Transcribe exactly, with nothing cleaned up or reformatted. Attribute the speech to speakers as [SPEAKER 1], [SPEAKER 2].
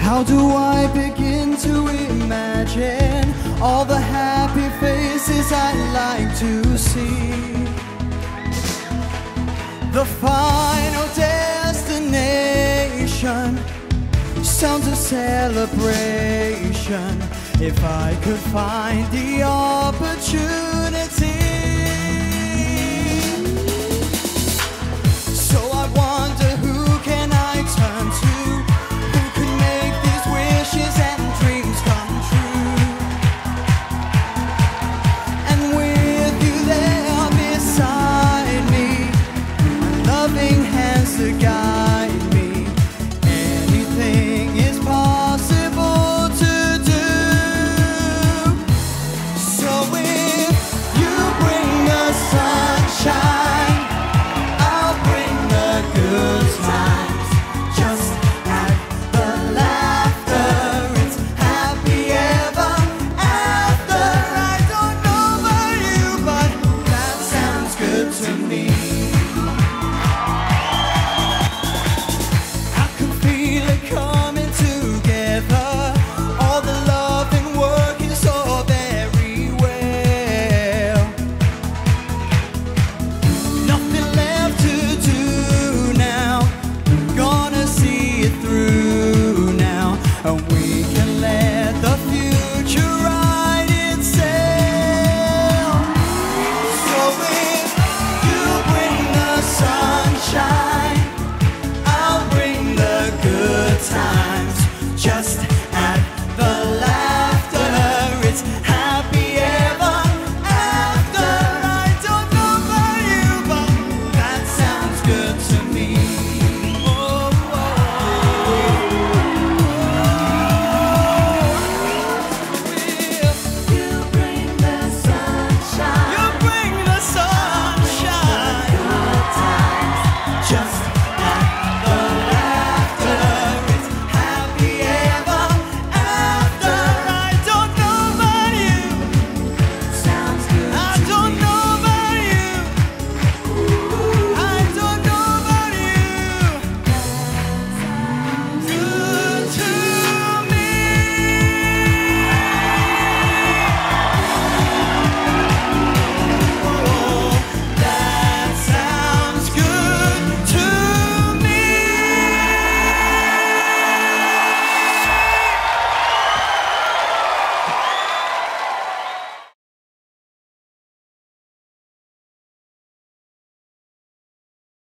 [SPEAKER 1] How do I begin to imagine all the happy faces I like to see? The final destination sounds of celebration. If I could find the opportunity. So I wonder, who can I turn to? Who can make these wishes and dreams come true? And with you there beside me, my loving hands to guide me, anything is possible to do. So if you bring the sunshine, I'll bring the good times.